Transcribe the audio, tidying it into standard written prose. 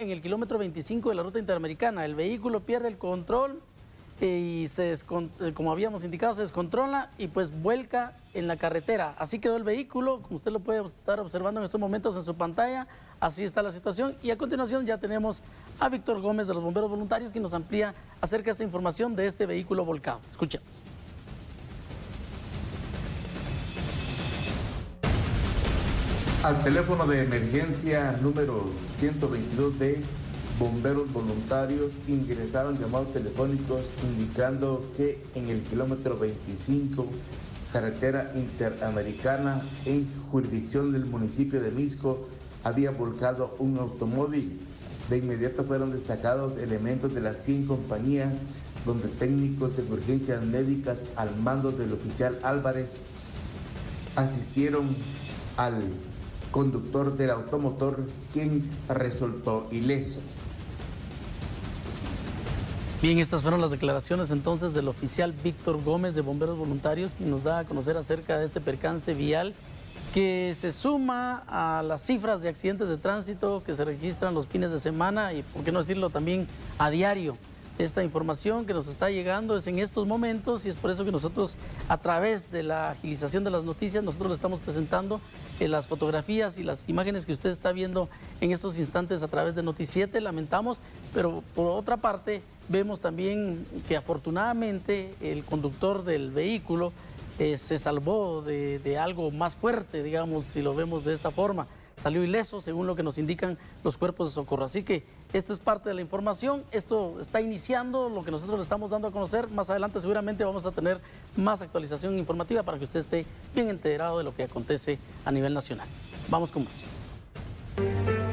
en el kilómetro 25 de la ruta interamericana. El vehículo pierde el control y como habíamos indicado, se descontrola y pues vuelca en la carretera. Así quedó el vehículo, como usted lo puede estar observando en estos momentos en su pantalla. Así está la situación y a continuación ya tenemos a Víctor Gómez de los Bomberos Voluntarios, que nos amplía acerca de esta información de este vehículo volcado. Escuchemos. Al teléfono de emergencia número 122 de Bomberos Voluntarios ingresaron llamados telefónicos indicando que en el kilómetro 25, carretera interamericana en jurisdicción del municipio de Mixco, había volcado un automóvil. De inmediato fueron destacados elementos de la 100 compañía, donde técnicos de urgencias médicas al mando del oficial Álvarez asistieron al conductor del automotor, quien resultó ileso. Bien, estas fueron las declaraciones entonces del oficial Víctor Gómez de Bomberos Voluntarios, quien nos da a conocer acerca de este percance vial que se suma a las cifras de accidentes de tránsito que se registran los fines de semana y, por qué no decirlo, también a diario. Esta información que nos está llegando es en estos momentos y es por eso que nosotros, a través de la agilización de las noticias, nosotros le estamos presentando las fotografías y las imágenes que usted está viendo en estos instantes a través de Noti7. Lamentamos, pero por otra parte vemos también que afortunadamente el conductor del vehículo se salvó de algo más fuerte, digamos, si lo vemos de esta forma. Salió ileso, según lo que nos indican los cuerpos de socorro. Así que esto es parte de la información. Esto está iniciando lo que nosotros le estamos dando a conocer. Más adelante seguramente vamos a tener más actualización informativa para que usted esté bien enterado de lo que acontece a nivel nacional. Vamos con más.